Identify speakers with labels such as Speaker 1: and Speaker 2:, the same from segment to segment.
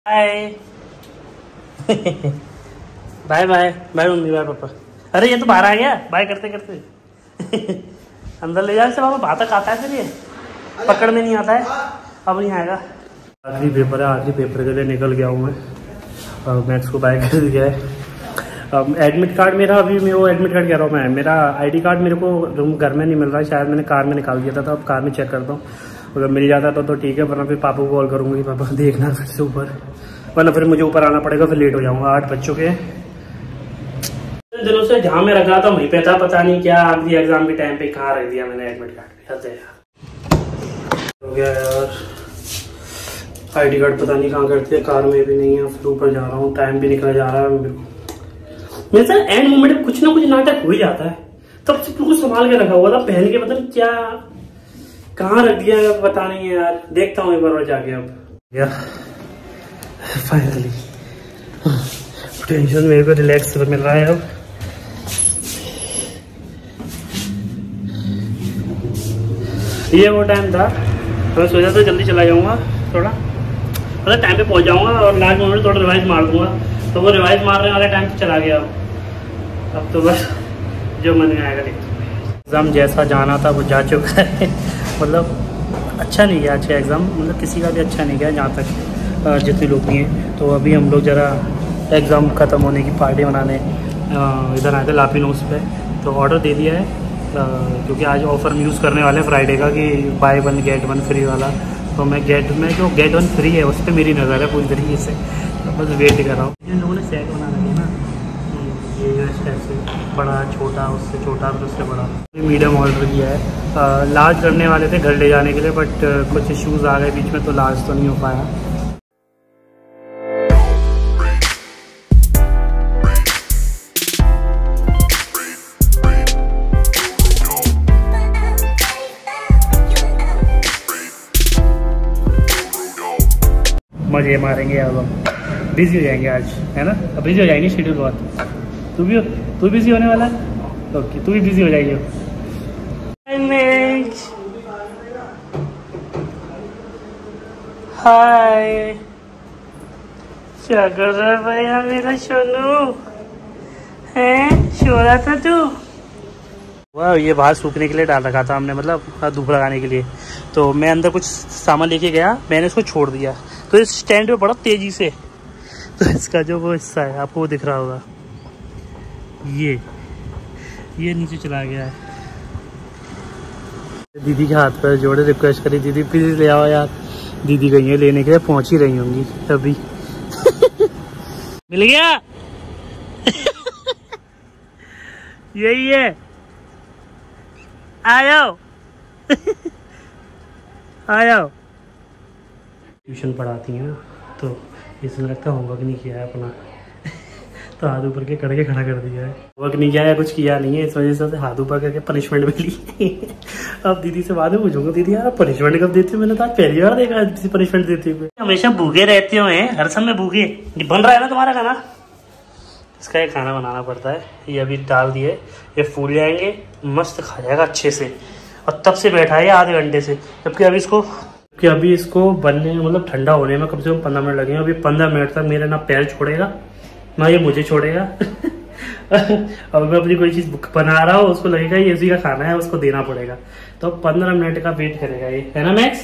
Speaker 1: Bye bye bye bye mummy bye papa. अरे ये तो बाहर आ गया बाय करते करते। अंदर ले जाए से पापा बात आता है फिर ये पकड़ में नहीं आता है। अब नहीं आएगा। आखिरी पेपर है, आखिरी पेपर के लिए निकल गया हूँ मैं और मैथ्स को बाय कर दिया है। अब एडमिट कार्ड मेरा अभी मैं वो एडमिट कार्ड कह रहा हूँ मैं, मेरा आईडी कार्ड मेरे को रूम घर में नहीं मिल रहा है, शायद मैंने कार में निकाल दिया था। अब कार में चेक करता हूँ, अगर मिल जाता तो ठीक है, वरना फिर पापा को कॉल करूँगी, पापा देखना फिर से ऊपर, वरना फिर मुझे ऊपर आना पड़ेगा, फिर लेट हो जाऊँगा। 8 बज चुके हैं। दिनों से जहाँ मैं रखा था वहीं पे था, पता नहीं क्या आखिरी एग्जाम के टाइम पे कहाँ रख दिया मैंने एडमिट कार्ड। हो गया यार, आईडी कार्ड पता नहीं कहाँ करती है, कार में भी नहीं है, फिर ऊपर जा रहा हूँ, टाइम भी निकला जा रहा है मेरे साथ। एंड मोमेंट में कुछ ना कुछ नाटक हो ही जाता है, तब से कुछ संभाल के रखा हुआ था पहन के, पता नहीं क्या कहाँ रख दिया पता नहीं है यार। देखता हूँ एक बार और जाके। अब फाइनली टेंशन मेरे को रिलैक्स मिल रहा है। अब ये वो टाइम था मैं सोचा था जल्दी चला जाऊंगा, थोड़ा मतलब टाइम पे पहुंच जाऊंगा और लास्ट मोमेंट थोड़ा रिवाइज मार दूंगा, तो वो रिवाइज मारने वाला टाइम चला गया। अब तो बस जो मन में आएगा देखते। एग्ज़ाम जैसा जाना था वो जा चुका है। मतलब अच्छा नहीं गया, अच्छा एग्ज़ाम मतलब किसी का भी अच्छा नहीं गया जहाँ तक जितने लोग भी हैं। तो अभी हम लोग ज़रा एग्ज़ाम ख़त्म होने की पार्टी मनाने इधर आए थे लापिनोस पे, तो ऑर्डर दे दिया है क्योंकि आज ऑफ़र यूज़ करने वाले हैं फ्राइडे का कि बाय 1 गेट 1 फ्री वाला। तो मैं जो गेट 1 फ्री है उस पर मेरी नज़र है पूरी तरीके से, तो बस वेट कर रहा हूँ। इन लोगों ने सेट बना रखी है ना, ये इस टाइप से बड़ा छोटा, उससे छोटा फिर उससे बड़ा। मीडियम ऑर्डर किया है, लार्ज करने वाले थे घर ले जाने के लिए, बट कुछ इश्यूज़ आ गए बीच में, तो लार्ज तो नहीं हो पाया। मजे मारेंगे अब हम, बिजी हो जाएंगे आज, है ना? अब बिजी हो जाएंगे, शेड्यूल बहुत। तू बिजी होने वाला है? ओके, तू भी बिजी हो जाएगी। हाय, क्या कर रहा है भैया मेरा सोनू? हैं, सो रहा था तू? वाह, ये बाहर सूखने के लिए डाल रखा था हमने, मतलब धूप लगाने के लिए। तो मैं अंदर कुछ सामान लेके गया, मैंने इसको छोड़ दिया, तो इस स्टैंड पे पड़ा तेजी से, तो इसका जो वो हिस्सा है आपको वो दिख रहा होगा, ये नीचे चला गया है। दीदी के हाथ पर जोड़े, रिक्वेस्ट करी दीदी प्लीज ले आओ यार। दीदी गई है लेने के लिए, पहुंच ही रही होंगी अभी। मिल गया। यही है, आ जाओ। आ जाओ। ट्यूशन पढ़ाती हैं ना, तो इसमें लगता है होमवर्क नहीं किया है अपना। तो हाथ ऊपर के करके खड़ा कर दिया है, वर्क नहीं किया है, कुछ किया नहीं है, इस वजह से हाथ ऊपर करके पनिशमेंट मिली। अब दीदी से बाद में पूछूंगा, दीदी यार पनिशमेंट कब देती हो? मैंने तो आज पहली बार देखा है पनिशमेंट देती हुए। हमेशा भूखे रहते हो, हर समय भूखे। ये बन रहा है ना तुम्हारा खाना? इसका ये खाना बनाना पड़ता है। ये अभी डाल दिए, ये फूल जाएंगे, मस्त खा जाएगा अच्छे से। और तब से बैठा है आधे घंटे से, जबकि अभी इसको बनने में मतलब ठंडा होने में कम से कम 15 मिनट लगेंगे। अभी 15 मिनट तक मेरे ना पैर छोड़ेगा ना ये मुझे छोड़ेगा। अब मैं अपनी कोई चीज बना रहा हूँ, उसको लगेगा ये इसी का खाना है, उसको देना पड़ेगा। तो 15 मिनट का वेट करेगा ये, है ना मैक्स?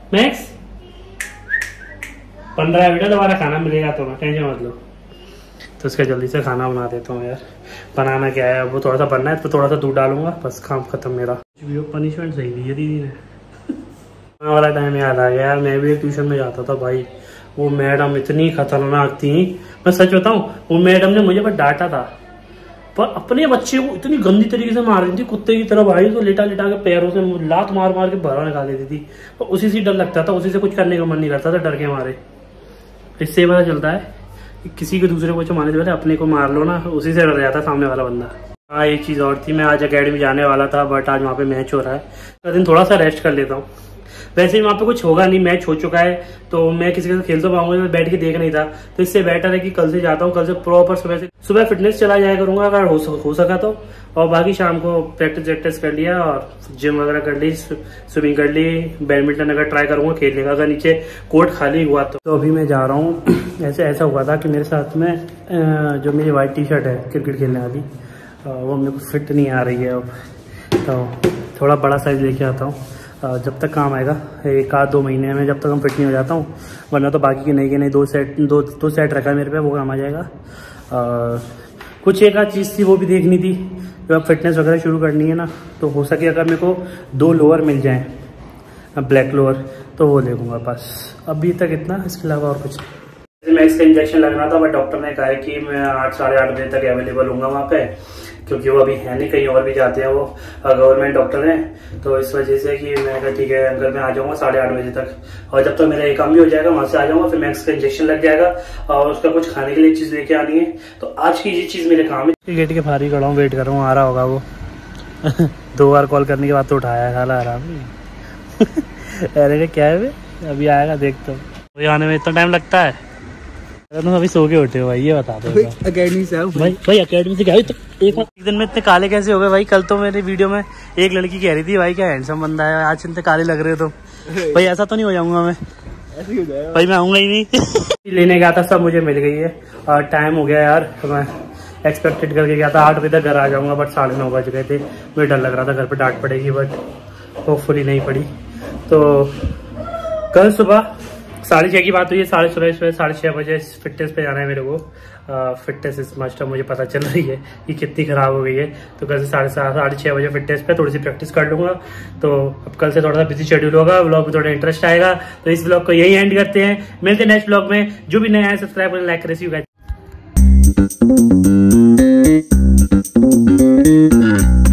Speaker 1: 15 मिनट दोबारा खाना मिलेगा, तो टेंशन मत लो। तो इसका जल्दी से खाना बना देता हूँ यार। बनाना क्या है, वो थोड़ा सा बनना है, तो थोड़ा सा दूध डालूंगा, बस काम खत्म मेरा। पनिशमेंट सही दी है दीदी ने। वाला टाइम याद आ गया यार, मैं भी ट्यूशन में जाता था भाई, वो मैडम इतनी खतरनाक थी, मैं सच बताऊं, वो मैडम ने मुझे बस डांटा था, पर अपने बच्चे को इतनी गंदी तरीके से मार रही थी, कुत्ते की तरह भाई। तो लेटा लेटा के पैरों से लात मार मार के भरा निकाल देती थी, तो उसी से डर लगता था, उसी से कुछ करने का मन नहीं करता था डर के मारे। इससे पता चलता है कि किसी के दूसरे को मारने से पहले अपने को मार लो ना, उसी से डर जाता सामने वाला बंदा। हाँ, एक चीज़ और थी, मैं आज अकेडमी जाने वाला था, बट आज वहाँ पे मैच हो रहा है, तो दिन थोड़ा सा रेस्ट कर लेता हूँ। वैसे भी वहाँ पे कुछ होगा नहीं, मैच हो चुका है तो मैं किसी के साथ खेल तो पाऊंगा, तो बैठ के देख नहीं था। तो इससे बेटर है कि कल से जाता हूँ, कल से प्रॉपर सुबह फिटनेस चला जाया करूंगा अगर हो सका तो, और बाकी शाम को प्रैक्टिस कर लिया और जिम वगैरह कर ली, स्विमिंग कर ली, बैडमिंटन अगर ट्राई करूंगा खेलने का, अगर नीचे कोर्ट खाली हुआ तो अभी मैं जा रहा हूँ। ऐसा हुआ था कि मेरे साथ में जो मेरी वाइट टी शर्ट है क्रिकेट खेलने वाली, वो मेरे को फिट नहीं आ रही है अब, तो थोड़ा बड़ा साइज लेके आता हूँ, जब तक काम आएगा 1-2 महीने में, जब तक हम फिट नहीं हो जाता हूँ। वरना तो बाकी की नहीं 2 सेट रखा है मेरे पे, वो काम आ जाएगा। कुछ एक आध चीज़ थी वो भी देखनी थी, जब अब फिटनेस वगैरह शुरू करनी है ना, तो हो सके अगर मेरे को 2 लोअर मिल जाएँ, ब्लैक लोअर, तो वो ले लूँगा बस। अभी तक इतना, इसके अलावा और कुछ। मैक्स का इंजेक्शन लगना था, बट डॉक्टर ने कहा है कि मैं 8-8:30 बजे तक अवेलेबल हूँगा वहाँ पे, क्योंकि वो अभी है नहीं, कहीं और भी जाते हैं वो, गवर्नमेंट डॉक्टर हैं। तो इस वजह से कि मैं कहा ठीक है अंकल मैं आ जाऊँगा 8:30 बजे तक, और जब तक मेरा एक काम भी हो जाएगा वहाँ से आ जाऊँगा, फिर मैक्स का इंजेक्शन लग जाएगा और उसका कुछ खाने के लिए चीज़ लेके आनी है। तो आज की ये चीज़ मेरे काम है। गेट के बाहर ही खड़ा हूँ, वेट कर रहा हूँ, आ रहा होगा वो। 2 बार कॉल करने के बाद तो उठाया, खाला आराम नहीं। अरे क्या है अभी आएगा, देखता हूँ। तो आने में इतना टाइम लगता है? तुम अभी सो के उठे हो भाई, ये बता दो।
Speaker 2: अकेडमी से आओ
Speaker 1: भाई अकेडमी से क्या तो एक दिन में इतने काले कैसे हो गए भाई? कल तो मेरी वीडियो में एक लड़की कह रही थी भाई क्या हैंडसम बंदा है, आज इतने काले लग रहे हो तुम। भाई ऐसा तो नहीं हो जाऊंगा मैं? ऐसे ही हो जाएगा भाई, मैं आऊंगा ही नहीं। लेने गया था, सब मुझे मिल गई है और टाइम हो गया यार, तो मैं एक्सपेक्टेड करके गया था 8 बजे तक घर आ जाऊंगा, बट 9:30 बज गए थे। मुझे डर लग रहा था घर पर डांट पड़ेगी, बट होपफुली नहीं पड़ी। तो कल सुबह 6:30 की बात हुई है, 6:30 बजे फिटनेस पे जाना है मेरे को। फिटनेस इस मस्ट, मुझे पता चल रही है कि कितनी खराब हो गई है, तो कल से 6:30 बजे फिटनेस पे थोड़ी सी प्रैक्टिस कर लूंगा। तो अब कल से थोड़ा सा बिजी शेड्यूल होगा, व्लॉग में थोड़ा इंटरेस्ट आएगा। तो इस व्लॉग को यही एंड करते हैं, मिलते हैं नेक्स्ट व्लॉग में। जो भी नया है सब्सक्राइब करें, लाइक करें।